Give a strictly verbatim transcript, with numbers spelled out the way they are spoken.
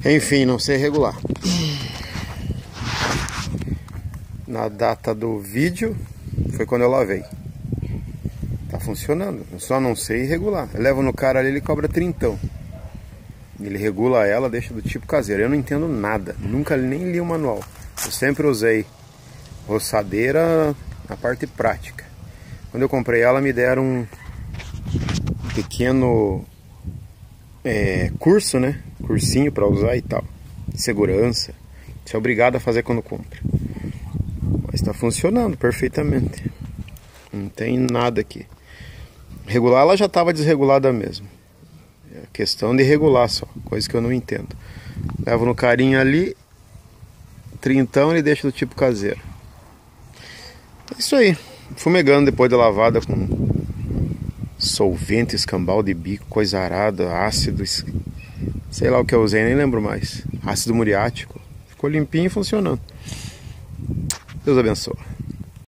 Enfim, não sei regular. Na data do vídeo foi quando eu lavei. Tá funcionando, eu só não sei regular. Eu levo no cara ali, ele cobra trintão. Ele regula ela, deixa do tipo caseiro. Eu não entendo nada, nunca nem li o manual. Eu sempre usei roçadeira na parte prática. Quando eu comprei ela, me deram um pequeno é, curso, né? Cursinho para usar e tal. Segurança. Você é obrigado a fazer quando compra. Mas está funcionando perfeitamente. Não tem nada aqui. Regular ela já estava desregulada mesmo. É questão de regular só. Coisa que eu não entendo. Levo no carinho ali. Trintão, ele deixa do tipo caseiro. É isso aí. Fumegando depois da lavada com solvente, escambau de bico, coisa arada, ácido, sei lá o que eu usei, nem lembro mais. Ácido muriático. Ficou limpinho e funcionando. Deus abençoe.